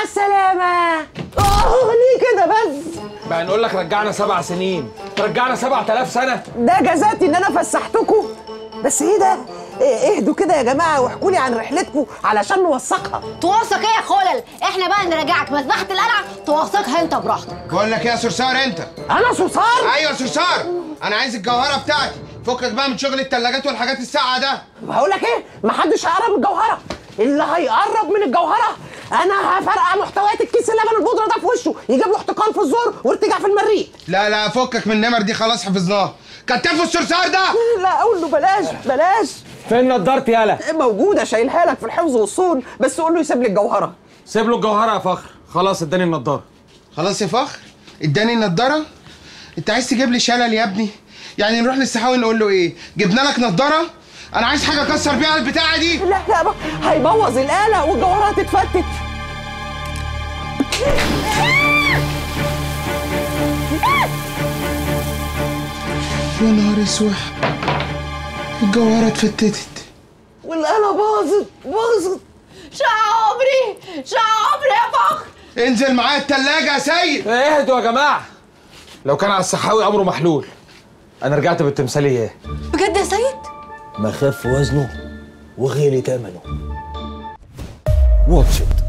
مع السلامة. ليه كده بس؟ بقى نقول لك رجعنا 7 سنين، رجعنا 7000 سنة. ده جزاتي ان انا فسحتكم. بس ايه ده؟ اهدوا كده يا جماعة واحكوا لي عن رحلتكم علشان نوثقها. توثق ايه يا خلل؟ احنا بقى نرجعك مذبحة القلعة توثقها انت براحتك. بقول لك ايه يا صرصار انت؟ انا صرصار؟ ايوه صرصار، انا عايز الجوهرة بتاعتي. فكك بقى من شغل التلاجات والحاجات الساقعة ده. بقول لك ايه؟ محدش هيقرب من الجوهرة. اللي هيقرب من الجوهرة انا هفرقع محتويات الكيس اللبن البودرة ده في وشه، يجيب له احتقان في الزور وارتجاع في المريء. لا فكك من النمر دي، خلاص حفظناها. كتفوا الصرصار ده. لا اقول له بلاش. فين نضارتي يالا؟ موجودة شايلها لك في الحفظ والصون، بس قول له يسيب لي الجوهرة. سيب له الجوهرة يا فخر. خلاص اداني النضارة. خلاص يا فخر اداني النضارة. انت عايز تجيب لي شلل يا ابني؟ يعني نروح للسحاوي نقول له ايه؟ جبنا لك نضارة؟ انا عايز حاجة اكسر بيها البتاعة دي. لا هيبوظ الآلة والجوهرة هتتفتت. يا نهار اسود، الجوهرة اتفتتت والآلة باظت. شعبري يا فخر. انزل معايا التلاجة يا سيد. اهدوا يا جماعة. لو كان على السحاوي امره محلول، انا رجعت بالتمثال اياه. بجد يا سيد؟ ما خف وزنه وغلي ثمنه. واتش إت.